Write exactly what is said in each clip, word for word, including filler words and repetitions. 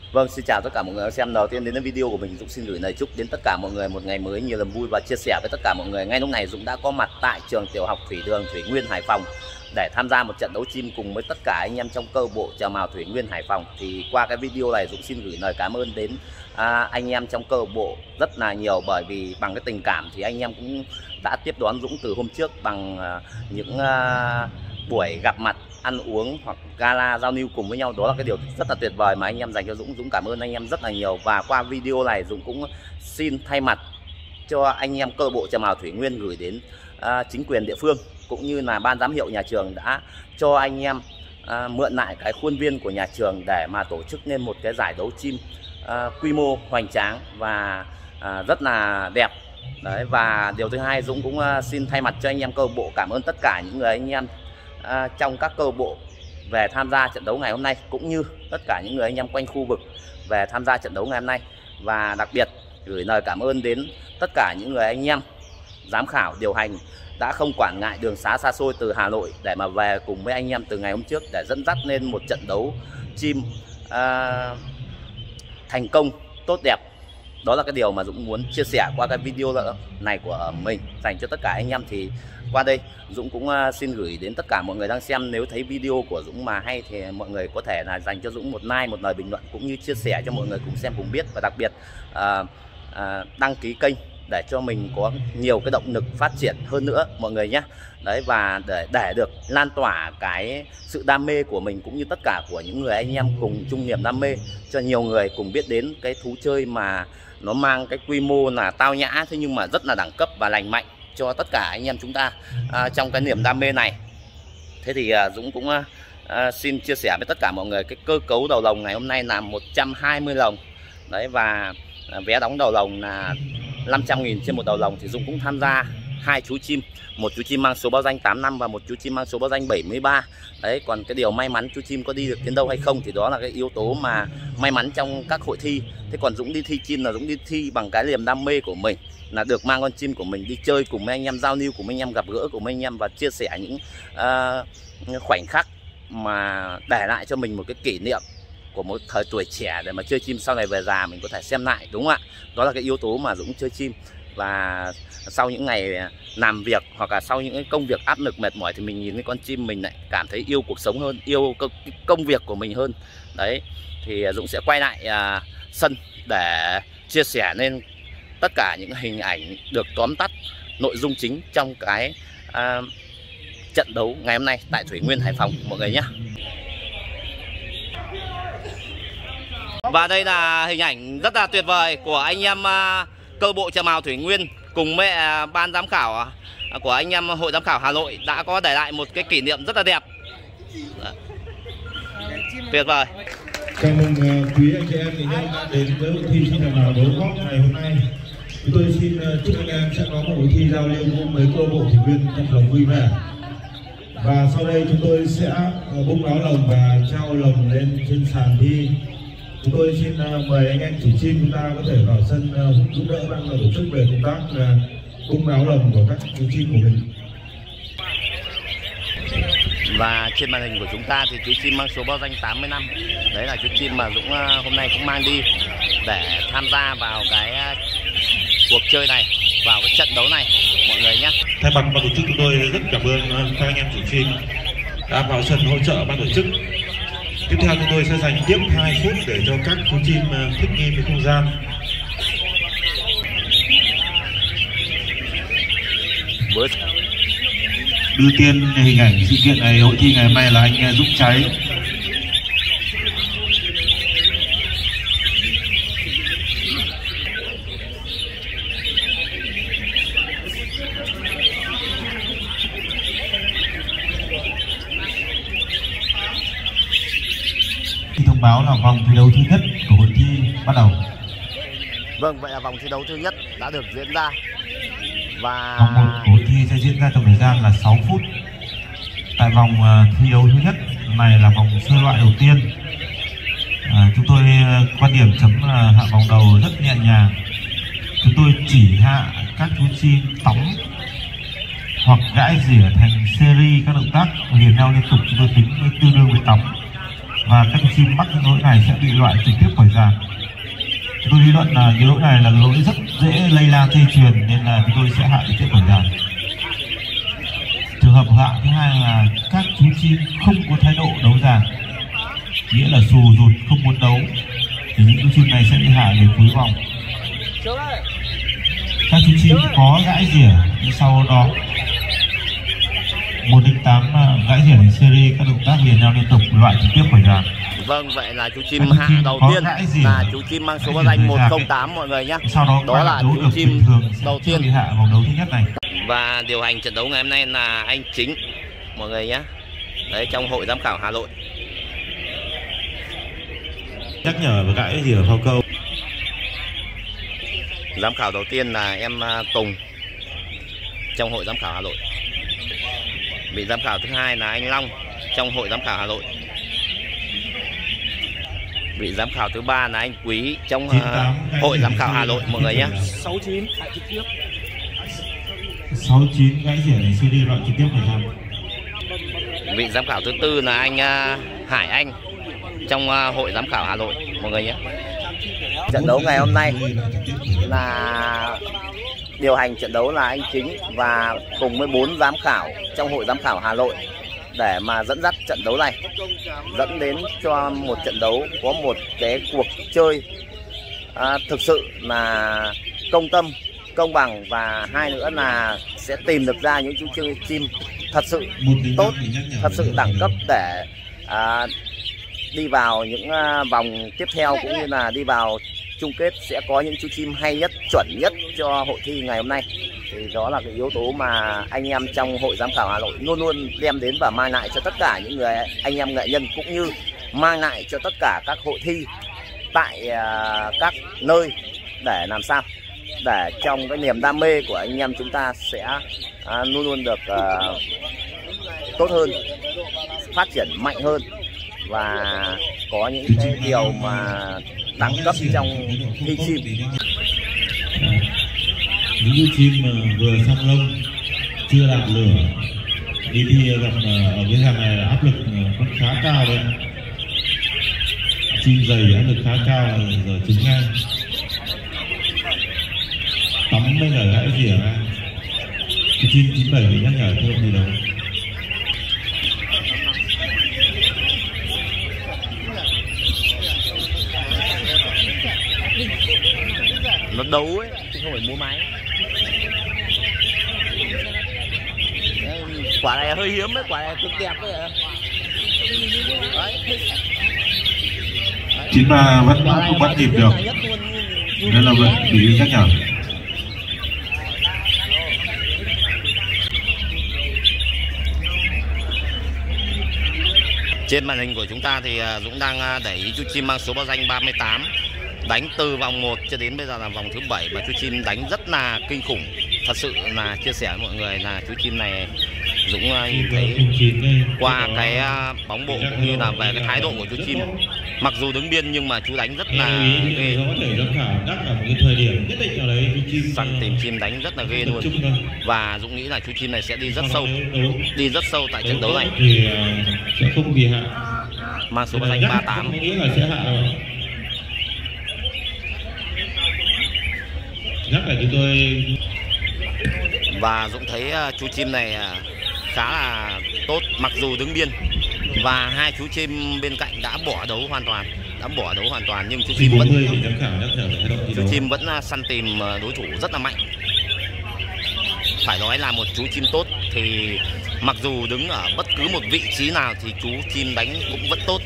Vâng, xin chào tất cả mọi người đang xem. Đầu tiên đến với video của mình, Dũng xin gửi lời chúc đến tất cả mọi người một ngày mới nhiều niềm vui và chia sẻ với tất cả mọi người. Ngay lúc này Dũng đã có mặt tại trường tiểu học Thủy Đường Thủy Nguyên Hải Phòng để tham gia một trận đấu chim cùng với tất cả anh em trong câu lạc bộ chào mào Thủy Nguyên Hải Phòng. Thì qua cái video này Dũng xin gửi lời cảm ơn đến à, anh em trong câu lạc bộ rất là nhiều, bởi vì bằng cái tình cảm thì anh em cũng đã tiếp đón Dũng từ hôm trước bằng à, những à, buổi gặp mặt, ăn uống hoặc gala giao lưu cùng với nhau. Đó là cái điều rất là tuyệt vời mà anh em dành cho Dũng. Dũng cảm ơn anh em rất là nhiều. Và qua video này Dũng cũng xin thay mặt cho anh em câu lạc bộ chào mào Thủy Nguyên gửi đến à, chính quyền địa phương cũng như là ban giám hiệu nhà trường đã cho anh em à, mượn lại cái khuôn viên của nhà trường để mà tổ chức nên một cái giải đấu chim à, quy mô hoành tráng và à, rất là đẹp. Đấy, và điều thứ hai Dũng cũng à, xin thay mặt cho anh em câu lạc bộ cảm ơn tất cả những người anh em À, trong các câu lạc bộ về tham gia trận đấu ngày hôm nay, cũng như tất cả những người anh em quanh khu vực về tham gia trận đấu ngày hôm nay. Và đặc biệt gửi lời cảm ơn đến tất cả những người anh em giám khảo điều hành đã không quản ngại đường xá xa xôi từ Hà Nội để mà về cùng với anh em từ ngày hôm trước để dẫn dắt lên một trận đấu chim à, thành công tốt đẹp. Đó là cái điều mà Dũng muốn chia sẻ qua cái video này của mình dành cho tất cả anh em. Thì qua đây Dũng cũng xin gửi đến tất cả mọi người đang xem, nếu thấy video của Dũng mà hay thì mọi người có thể là dành cho Dũng một like, một lời bình luận cũng như chia sẻ cho mọi người cùng xem cùng biết. Và đặc biệt à, à, đăng ký kênh để cho mình có nhiều cái động lực phát triển hơn nữa mọi người nhé. Đấy, và để để được lan tỏa cái sự đam mê của mình cũng như tất cả của những người anh em cùng chung niềm đam mê cho nhiều người cùng biết đến cái thú chơi mà nó mang cái quy mô là tao nhã, thế nhưng mà rất là đẳng cấp và lành mạnh cho tất cả anh em chúng ta à, trong cái niềm đam mê này. Thế thì à, Dũng cũng à, xin chia sẻ với tất cả mọi người cái cơ cấu đầu lồng ngày hôm nay là một trăm hai mươi lồng. Đấy, và à, vé đóng đầu lồng là năm trăm nghìn trên một đầu lồng. Thì Dũng cũng tham gia hai chú chim, một chú chim mang số báo danh tám năm và một chú chim mang số báo danh bảy mươi ba. Đấy, còn cái điều may mắn chú chim có đi được đến đâu hay không thì đó là cái yếu tố mà may mắn trong các hội thi. Thế còn Dũng đi thi chim là Dũng đi thi bằng cái niềm đam mê của mình, là được mang con chim của mình đi chơi cùng với anh em, giao lưu cùng anh em, gặp gỡ cùng anh em và chia sẻ những uh, khoảnh khắc mà để lại cho mình một cái kỷ niệm của một thời tuổi trẻ để mà chơi chim sau này về già mình có thể xem lại, đúng không ạ? Đó là cái yếu tố mà Dũng chơi chim. Và sau những ngày làm việc hoặc là sau những cái công việc áp lực mệt mỏi thì mình nhìn cái con chim mình lại cảm thấy yêu cuộc sống hơn, yêu công việc của mình hơn. Đấy, thì Dũng sẽ quay lại uh, sân để chia sẻ lên tất cả những hình ảnh được tóm tắt nội dung chính trong cái uh, trận đấu ngày hôm nay tại Thủy Nguyên Hải Phòng mọi người nhé. Và đây là hình ảnh rất là tuyệt vời của anh em uh, câu lạc bộ chào mào Thủy Nguyên cùng với uh, ban giám khảo uh, của anh em hội giám khảo Hà Nội đã có để lại một cái kỷ niệm rất là đẹp. Đó. Tuyệt vời. Chào mừng uh, quý anh chị em nghệ nhân đã đến với hội thi chim chào mào đấu góc ngày hôm nay. Chúng tôi xin uh, chúc anh em sẽ có một hội thi giao lưu với câu lạc bộ Thủy Nguyên thật lòng vui vẻ. Và sau đây chúng tôi sẽ uh, bung áo lồng và trao lồng lên trên sàn thi. Chúng tôi xin uh, mời anh em chủ chim chúng ta có thể vào sân uh, giúp đỡ ban tổ chức về công tác uh, bung áo lồng của các chú chim của mình. Và trên màn hình của chúng ta thì chú chim mang số báo danh tám mươi năm. Đấy là chú chim mà Dũng hôm nay cũng mang đi để tham gia vào cái cuộc chơi này, vào cái trận đấu này mọi người nhé. Thay mặt ban tổ chức chúng tôi rất cảm ơn các anh em chủ chim đã vào sân hỗ trợ ban tổ chức. Tiếp theo chúng tôi sẽ dành tiếp hai phút để cho các chú chim thích nghi với không gian. Với Đưa tiên hình ảnh sự kiện này, hội thi ngày hôm nay là anh Dũng Cháy. Thông báo là vòng thi đấu thứ nhất của hội thi bắt đầu. Vâng, vậy là vòng thi đấu thứ nhất đã được diễn ra. Và vòng một của hội thi sẽ diễn ra trong thời gian là sáu phút. Tại vòng uh, thi đấu thứ nhất này là vòng sơ loại đầu tiên. À, chúng tôi uh, quan điểm chấm là hạ vòng đầu rất nhẹ nhàng. Chúng tôi chỉ hạ các chú chim tóng hoặc gãi rỉa thành series các động tác liền nhau liên tục, chúng tôi tính với tương đương với tóng. và các chú chim mắc những lỗi này sẽ bị loại trực tiếp khỏi dàn. Tôi lý luận là cái lỗi này là lỗi rất dễ lây lan dây chuyền nên là chúng tôi sẽ hạ trực tiếp khỏi dàn. Trường hợp hạ thứ hai là các chú chim không có thái độ đấu dàn, nghĩa là xù rụt không muốn đấu, thì những chú chim này sẽ bị hạ về cuối vòng. Các chú chim có gãi rỉa nhưng sau đó một đến tám gãi rỉa đến series, các động tác liền nhau liên tục, loại trực tiếp khỏi dàn. Vâng, vậy là chú chim hạ đầu tiên là chú chim mang số báo danh một không tám mọi người nhé. Sau đó, đó là chú chim đầu tiên hạ vòng đấu thứ nhất này. Và điều hành trận đấu ngày hôm nay là anh Chính mọi người nhé. Đấy, trong hội giám khảo Hà Nội. Nhắc nhở và gãi rỉa phao câu. Giám khảo đầu tiên là em Tùng trong hội giám khảo Hà Nội. Vị giám khảo thứ hai là anh Long trong hội giám khảo Hà Nội. Vị giám khảo thứ ba là anh Quý trong uh, hội giám khảo Hà Nội mọi người nhé. sáu chín lại trực tiếp. sáu chín gãy rỉa này xê đê loại trực tiếp phải làm. Vị giám khảo thứ tư là anh uh, Hải Anh trong uh, hội giám khảo Hà Nội mọi người nhé. Trận đấu ngày hôm nay là điều hành trận đấu là anh Chính và cùng với bốn giám khảo trong hội giám khảo Hà Nội để mà dẫn dắt trận đấu này, dẫn đến cho một trận đấu có một cái cuộc chơi à, thực sự là công tâm, công bằng, và hai nữa là sẽ tìm được ra những chú chơi chim thật sự tốt, thật sự đẳng cấp để à, đi vào những à, vòng tiếp theo, cũng như là đi vào chung kết sẽ có những chú chim hay nhất, chuẩn nhất cho hội thi ngày hôm nay. Thì đó là cái yếu tố mà anh em trong hội giám khảo Hà Nội luôn luôn đem đến và mang lại cho tất cả những người anh em nghệ nhân, cũng như mang lại cho tất cả các hội thi tại uh, các nơi, để làm sao để trong cái niềm đam mê của anh em chúng ta sẽ uh, luôn luôn được uh, tốt hơn, phát triển mạnh hơn và có những cái điều mà đẳng cấp trong thi chim. Những chú chim mà vừa xong lông, chưa đạt lửa, đi thi gặp ở cái hàng này áp lực cũng khá cao đấy. Chim dày áp lực khá cao giờ trứng ngang. Tắm mới cả gãy rỉa ra. Cái chim chín bảy bị nhắc nhở không gì đâu. Nó đấu ấy, chứ không phải mua máy. Đấy, quả này hơi hiếm đấy, quả này cực đẹp đấy. Đấy. Chín mà vẫn không bắt kịp được, nên là vẫn bị nhắc nhở. Trên màn hình của chúng ta thì Dũng đang để ý chú chim mang số báo danh ba mươi tám, đánh từ vòng một cho đến bây giờ là vòng thứ bảy, và chú chim đánh rất là kinh khủng. Thật sự là chia sẻ với mọi người là chú chim này Dũng nhìn thấy qua cái bóng bộ cũng như là về cái thái độ của chú chim, mặc dù đứng biên nhưng mà chú đánh rất là ghê. Săn tìm chim đánh rất là ghê luôn, và Dũng nghĩ là chú chim này sẽ đi rất sâu, đi rất sâu tại trận đấu này. Sẽ không bị hạ. Mang số báo danh ba mươi tám. Nhắc là chúng tôi. Và Dũng thấy uh, chú chim này uh, khá là tốt, mặc dù đứng biên, và hai chú chim bên cạnh đã bỏ đấu hoàn toàn, đã bỏ đấu hoàn toàn nhưng chú chim vẫn chú chim vẫn uh, săn tìm uh, đối thủ rất là mạnh. Phải nói là một chú chim tốt thì mặc dù đứng ở bất cứ một vị trí nào thì chú chim đánh cũng vẫn tốt.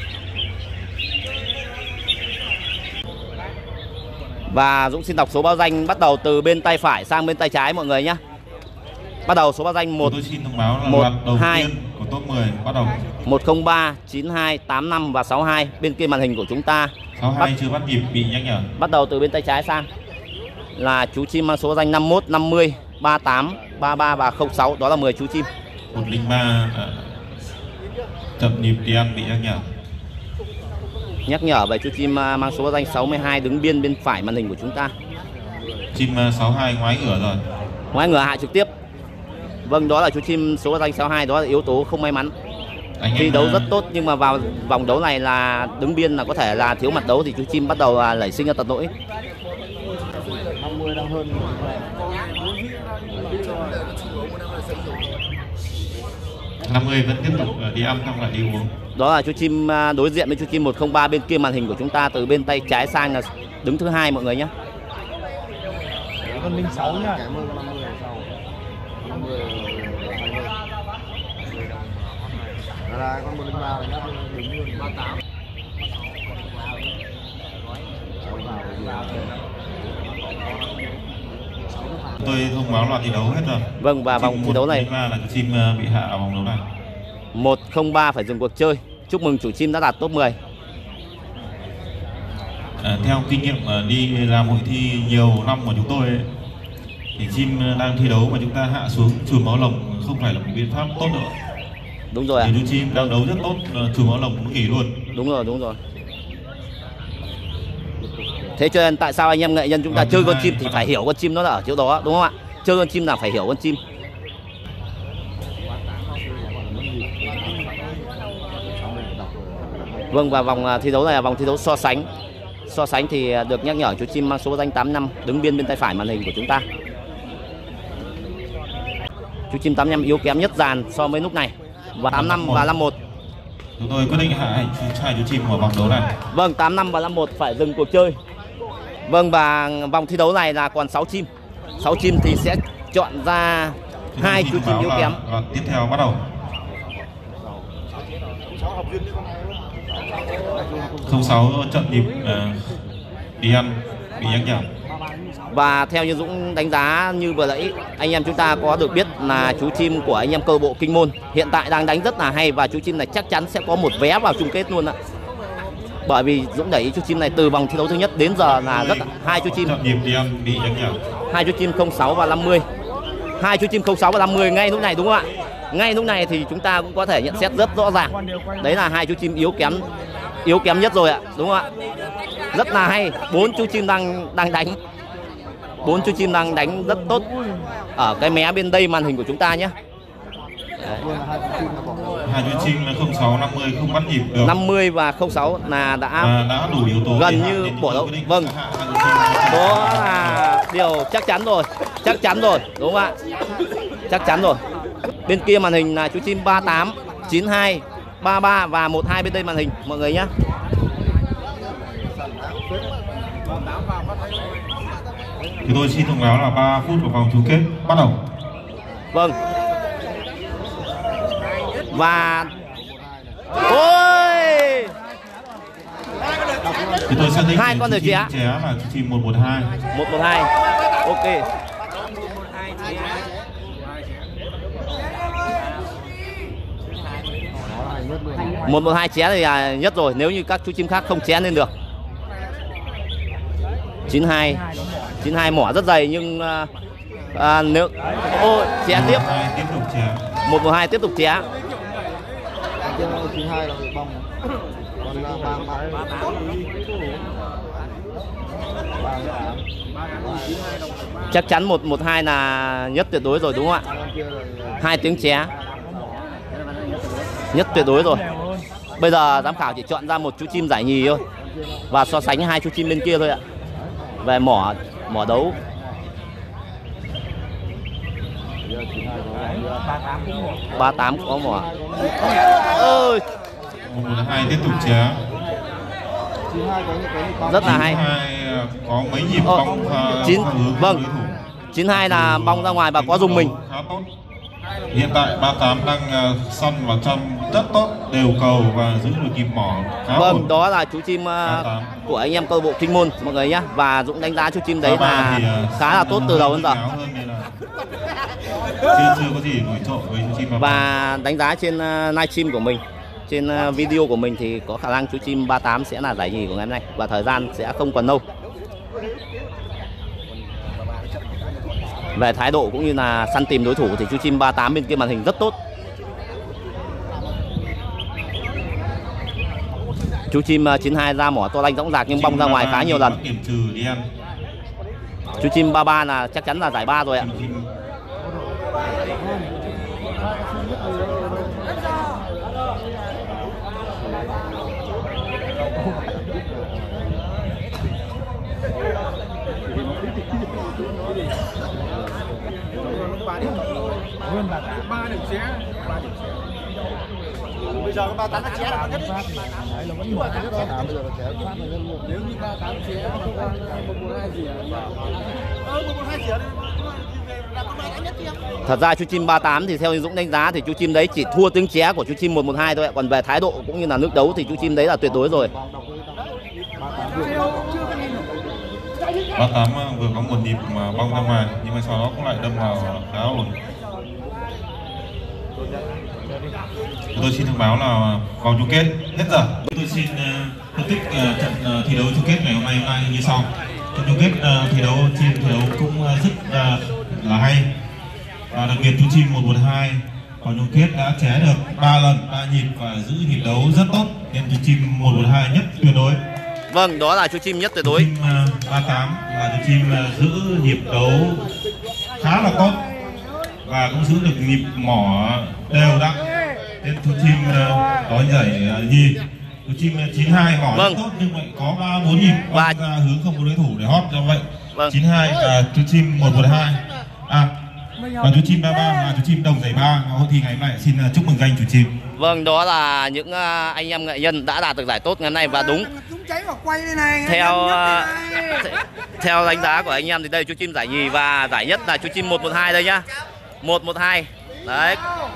Và Dũng xin đọc số báo danh bắt đầu từ bên tay phải sang bên tay trái mọi người nhé. Bắt đầu số báo danh một hai của top mười bắt đầu một không ba chín hai tám năm và sáu hai. Bên kia màn hình của chúng ta sáu hai bắt, chưa bắt nhịp bị nhắc nhở. Bắt đầu từ bên tay trái sang là chú chim mang số báo danh năm mốt, năm mươi, ba tám, ba ba và không sáu. Đó là mười chú chim. một không ba chậm nhịp đen bị nhắc nhở. Nhắc nhở về chú chim mang số báo danh sáu mươi hai đứng biên bên phải màn hình của chúng ta. Chim sáu hai ngoái ngửa rồi. Ngoái ngửa hạ trực tiếp. Vâng, đó là chú chim số báo danh sáu hai, đó là yếu tố không may mắn. Anh thi em, đấu uh, rất tốt, nhưng mà vào vòng đấu này là đứng biên là có thể là thiếu mặt đấu thì chú chim bắt đầu là nảy sinh ra tật lỗi. năm mươi vẫn tiếp tục đi ăn xong lại đi uống. Đó là chú chim đối diện với chú chim một không ba bên kia màn hình của chúng ta, từ bên tay trái sang là đứng thứ hai mọi người nhé. Con linh sáu nhá. Con một linh ba này nhá, đứng ba tám. Tôi thông báo loạt thi đấu hết rồi. Vâng, và vòng thi đấu này là chim bị hạ ở vòng đấu này. một không ba phải dừng cuộc chơi. Chúc mừng chủ chim đã đạt top mười. À, theo kinh nghiệm đi làm hội thi nhiều năm của chúng tôi ấy, thì chim đang thi đấu mà chúng ta hạ xuống chùm máu lồng không phải là một biện pháp tốt nữa. Đúng rồi ạ. Thì chú chim đang đấu rất tốt, chùm máu lồng cũng nghỉ luôn. Đúng rồi, đúng rồi. Thế cho nên tại sao anh em nghệ nhân chúng ta chơi con chim thì phải hiểu con chim nó là ở chỗ đó, đúng không ạ? Chơi con chim là phải hiểu con chim. Vâng, và vòng thi đấu này là vòng thi đấu so sánh. So sánh thì được nhắc nhở chú chim mang số danh tám năm đứng biên bên tay phải màn hình của chúng ta. Chú chim tám năm yếu kém nhất dàn so với lúc này. Và tám năm và năm một. Chúng tôi quyết định hạ hai chú chim ở vòng đấu này. Vâng, tám năm và năm một phải dừng cuộc chơi. Vâng, và vòng thi đấu này là còn sáu chim. sáu chim thì sẽ chọn ra hai chú chim yếu kém. Và tiếp theo bắt đầu. không sáu trận nhịp uh, đi ăn bị nhắc nhở. Và theo như Dũng đánh giá như vừa nãy anh em chúng ta có được biết là chú chim của anh em câu bộ Kinh Môn hiện tại đang đánh rất là hay, và chú chim này chắc chắn sẽ có một vé vào chung kết luôn ạ. Bởi vì Dũng đẩy chú chim này từ vòng thi đấu thứ nhất đến giờ là rất hai chú chim trận nhịp đi ăn bị nhắc nhở. Hai chú chim không sáu và năm mươi. Hai chú chim không sáu và năm mươi ngay lúc này, đúng không ạ? Ngay lúc này thì chúng ta cũng có thể nhận xét rất rõ ràng. Đấy là hai chú chim yếu kém yếu kém nhất rồi ạ, đúng không ạ? Rất là hay. Bốn chú chim đang đang đánh. Bốn chú chim đang đánh rất tốt ở cái mé bên đây màn hình của chúng ta nhé. Hai chú chim không sáu năm mươi không bắt nhịp được. năm mươi và không sáu là đã à, đã đủ yếu tố gần như bỏ đấu. Vâng. Đó là điều chắc chắn rồi. Chắc chắn rồi, đúng không ạ? Chắc chắn rồi. Bên kia màn hình là chú chim ba tám, chín hai, ba ba và một hai bên đây màn hình mọi người nhé. Thì tôi xin thông báo là ba phút vào vòng chung kết bắt đầu. Vâng. Và ôi, thì tôi xác định hai con được ché là chim một một hai. một một hai. Ok. một một hai ché thì là nhất rồi, nếu như các chú chim khác không ché lên được. chín hai. chín hai mỏ rất dày nhưng à, nếu ô ché tiếp. Tiếp tục ché. một một hai tiếp tục ché. Chắc chắn một một hai là nhất tuyệt đối rồi, đúng không ạ? Hai tiếng ché. Nhất tuyệt đối rồi. Bây giờ giám khảo chỉ chọn ra một chú chim giải nhì thôi và so sánh hai chú chim bên kia thôi ạ. Về mỏ mỏ đấu. ba tám có mỏ. Ơi. một một hai tiếp tục ché. Rất là hay. Có mấy nhịp bóng chín. Vâng. chín hai là bóng ra ngoài và có dùng mình. Khá tốt. Hiện tại ba tám đang uh, săn vào trong rất tốt, đều cầu và giữ được kìm mỏ khá Vâng, ổn. đó là chú chim uh, của anh em câu bộ Kinh Môn mọi người nhé. Và Dũng đánh giá chú chim đấy là thì, uh, khá là tốt từ đầu đến giờ. Chưa chưa có gì nổi trội với chú chim. Và đánh giá trên uh, livestream của mình, trên uh, video của mình thì có khả năng chú chim ba tám sẽ là giải nhì của ngày hôm nay và thời gian sẽ không còn lâu. Về thái độ cũng như là săn tìm đối thủ thì chú chim ba tám bên kia màn hình rất tốt. Chú chim chín hai ra mỏ to lanh rõng rạc nhưng bong ra ngoài khá nhiều lần. Chú chim ba ba là chắc chắn là giải ba rồi ạ. Nguyên ba tám. ba điểm xé. ba điểm xé. Bây giờ ba tám nó xé là nhất định. Đấy là vẫn một cái đó. Bây giờ nó xé phát là nhân luôn. Nếu như ba tám xé không ăn một một hai gì à? Ờ một một hai gì à? Là con này nhất chứ. Thật ra chú chim ba tám thì theo Dũng đánh giá thì chú chim đấy chỉ thua tiếng ché của chú chim một một hai thôi, còn về thái độ cũng như là nước đấu thì chú chim đấy là tuyệt đối rồi. ba tám vừa có một nhịp mà bong ra ngoài nhưng mà sau đó cũng lại đâm vào đá ổn. Tôi xin thông báo là vòng chung kết hết giờ. Tôi xin uh, phân tích uh, trận uh, thi đấu chung kết ngày hôm nay hôm nay như sau. Trận chung kết uh, thi đấu chim thi đấu cũng uh, rất uh, là hay và đặc biệt chú chim một một hai vòng chung kết đã ché được ba lần ba nhịp và giữ nhịp đấu rất tốt nên chú chim một một hai nhất tuyệt đối. Vâng, đó là chú chim nhất tuyệt đối. Chim uh, ba tám là chú chim uh, giữ nhịp đấu khá là tốt và cũng giữ được nhịp mỏ đều đặn. Nên chú chim uh, có giải uh, nhì. Chú chim chín hai mỏ vâng. tốt nhưng lại có ba bốn nhịp và ra hướng không có đối thủ để hót, do vậy vâng. chín hai và chú chim một một hai. À và chú chim ba ba là chú chim đồng giải ba. Hội thi ngày hôm nay xin uh, chúc mừng anh chủ chim. Vâng, đó là những uh, anh em nghệ nhân đã đạt được giải tốt ngày hôm nay và đúng. Theo uh, theo đánh giá của anh em thì đây chú chim giải nhì và giải nhất là chú chim một một hai đây nhá. một một hai. Đấy.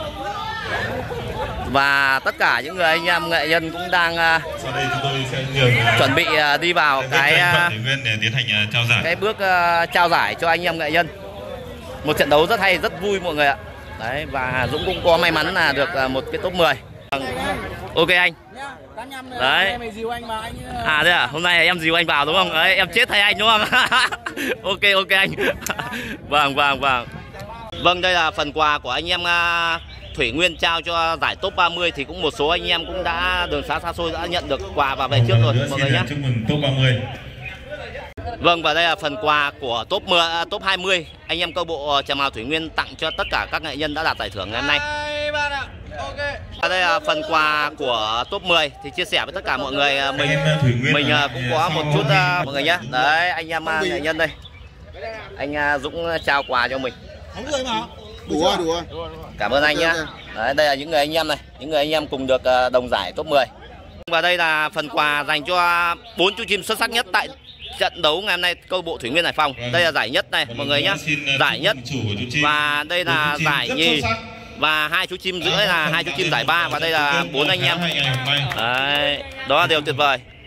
Và tất cả những người anh em nghệ nhân cũng đang uh, Sau đây chúng tôi sẽ nhường, uh, chuẩn bị uh, đi vào cái uh, Nguyên để tiến hành uh, trao giải. Cái bước uh, trao giải cho anh em nghệ nhân. Một trận đấu rất hay, rất vui mọi người ạ. Đấy, và Dũng cũng có may mắn là được uh, một cái top mười. Ok anh. Đấy. À thế à, hôm nay em dìu anh vào đúng không? Đấy, em chết thay anh đúng không? Ok ok anh. Vâng vâng vâng. Vâng, đây là phần quà của anh em uh, Thủy Nguyên trao cho giải top ba mươi thì cũng một số anh em cũng đã đường xá xa xôi đã nhận được quà và về trước rồi mọi người nhé. Chúc mừng top ba mươi. Vâng, và đây là phần quà của top mười, top hai mươi anh em câu bộ Trà Mào Thủy Nguyên tặng cho tất cả các nghệ nhân đã đạt giải thưởng ngày hôm nay. Và đây là phần quà của top mười thì chia sẻ với tất cả mọi người. Mình mình cũng có một chút mọi người nhé. Đấy, anh em nghệ nhân đây. Anh Dũng trao quà cho mình. Đủ rồi, đủ rồi. Cảm ơn anh nhé. Đấy, đây là những người anh em này, những người anh em cùng được đồng giải top mười. Và đây là phần quà dành cho bốn chú chim xuất sắc nhất tại trận đấu ngày hôm nay câu bộ Thủy Nguyên Hải Phòng. Đây là giải nhất này mọi người nhé. Giải nhất và đây là giải nhì và hai chú chim rưỡi là hai chú chim giải ba và đây là bốn anh em. Đấy, đó là điều tuyệt vời.